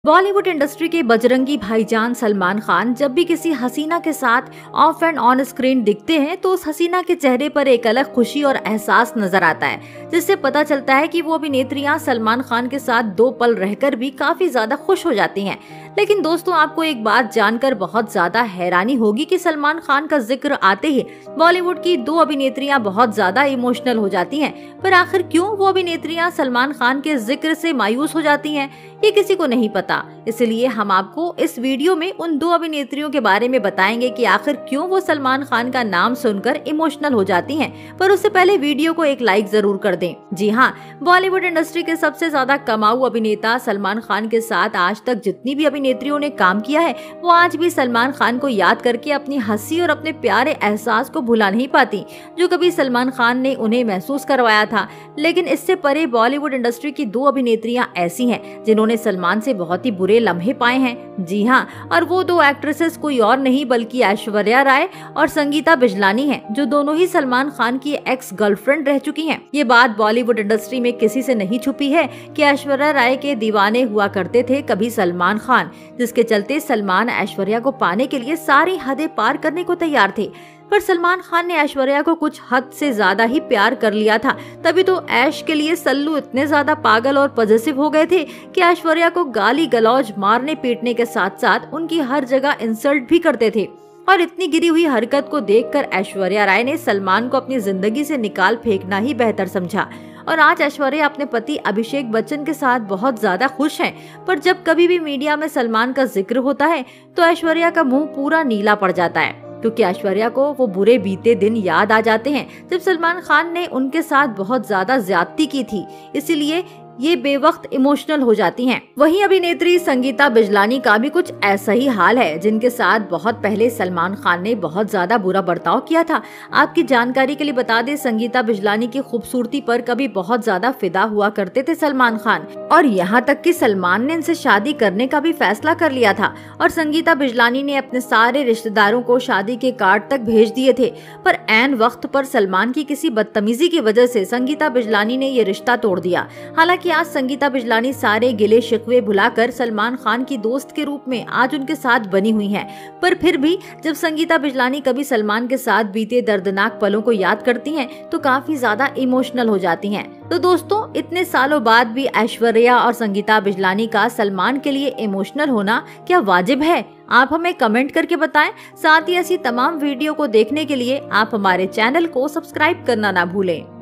Bollywood industry के बजरंगी भाईजान सलमान खान जब भी किसी हसीना के साथ ऑफ एंड ऑन स्क्रीन दिखते हैं तो उस हसीना के चेहरे पर एक अलग खुशी और एहसास नजर आता है, जिससे पता चलता है कि वो अभिनेत्रियां सलमान खान के साथ दो पल रहकर भी काफी ज्यादा खुश हो जाती हैं। लेकिन दोस्तों, आपको एक बात जानकर बहुत ज्यादा हैरानी होगी कि सलमान खान का जिक्र आते ही बॉलीवुड की दो अभिनेत्रियां बहुत ज्यादा इमोशनल हो जाती हैं। पर आखिर क्यों वो अभिनेत्रियां सलमान खान के जिक्र से मायूस हो जाती हैं, ये किसी को नहीं पता। इसलिए हम आपको इस वीडियो में उन दो अभिनेत्रियों के बारे में बताएंगे कि आखिर क्यों वो सलमान खान का नाम सुनकर इमोशनल हो जाती हैं। पर उससे पहले वीडियो को एक लाइक जरूर कर दें। जी हाँ, बॉलीवुड इंडस्ट्री के सबसे ज्यादा कमाऊ अभिनेता सलमान खान के साथ आज तक जितनी भी अभिनेत्रियों ने काम किया है, वो आज भी सलमान खान को याद करके अपनी हंसी और अपने प्यारे एहसास को भुला नहीं पाती, जो कभी सलमान खान ने उन्हें महसूस करवाया था। लेकिन इससे परे बॉलीवुड इंडस्ट्री की दो अभिनेत्रियां ऐसी हैं जिन्होंने सलमान से बहुत ही बुरे लम्हे पाए हैं। जी हाँ, और वो दो एक्ट्रेसेस कोई और नहीं बल्कि ऐश्वर्या राय और संगीता बिजलानी हैं, जो दोनों ही सलमान खान की एक्स गर्लफ्रेंड रह चुकी हैं। ये बात बॉलीवुड इंडस्ट्री में किसी से नहीं छुपी है कि ऐश्वर्या राय के दीवाने हुआ करते थे कभी सलमान खान, जिसके चलते सलमान ऐश्वर्या को पाने के लिए सारी हदें पार करने को तैयार थे। पर सलमान खान ने ऐश्वर्या को कुछ हद से ज्यादा ही प्यार कर लिया था, तभी तो ऐश के लिए सल्लू इतने ज्यादा पागल और पॉजिटिव हो गए थे कि ऐश्वर्या को गाली गलौज मारने पीटने के साथ साथ उनकी हर जगह इंसल्ट भी करते थे। और इतनी गिरी हुई हरकत को देखकर ऐश्वर्या राय ने सलमान को अपनी जिंदगी से निकाल फेंकना ही बेहतर समझा। और आज ऐश्वर्या अपने पति अभिषेक बच्चन के साथ बहुत ज्यादा खुश हैं। पर जब कभी भी मीडिया में सलमान का जिक्र होता है तो ऐश्वर्या का मुंह पूरा नीला पड़ जाता है, क्योंकि ऐश्वर्या को वो बुरे बीते दिन याद आ जाते हैं जब सलमान खान ने उनके साथ बहुत ज्यादा ज्यादती की थी। इसीलिए ये बेवक्त इमोशनल हो जाती हैं। वहीं अभिनेत्री संगीता बिजलानी का भी कुछ ऐसा ही हाल है, जिनके साथ बहुत पहले सलमान खान ने बहुत ज्यादा बुरा बर्ताव किया था। आपकी जानकारी के लिए बता दें, संगीता बिजलानी की खूबसूरती पर कभी बहुत ज्यादा फिदा हुआ करते थे सलमान खान, और यहाँ तक कि सलमान ने इनसे शादी करने का भी फैसला कर लिया था। और संगीता बिजलानी ने अपने सारे रिश्तेदारों को शादी के कार्ड तक भेज दिए थे। पर ऐन वक्त पर सलमान की किसी बदतमीजी की वजह से संगीता बिजलानी ने ये रिश्ता तोड़ दिया। हालांकि आज संगीता बिजलानी सारे गिले शिकवे भुलाकर सलमान खान की दोस्त के रूप में आज उनके साथ बनी हुई हैं। पर फिर भी जब संगीता बिजलानी कभी सलमान के साथ बीते दर्दनाक पलों को याद करती हैं तो काफी ज्यादा इमोशनल हो जाती हैं। तो दोस्तों, इतने सालों बाद भी ऐश्वर्या और संगीता बिजलानी का सलमान के लिए इमोशनल होना क्या वाजिब है? आप हमें कमेंट करके बताएं। साथ ही ऐसी तमाम वीडियो को देखने के लिए आप हमारे चैनल को सब्सक्राइब करना ना भूलें।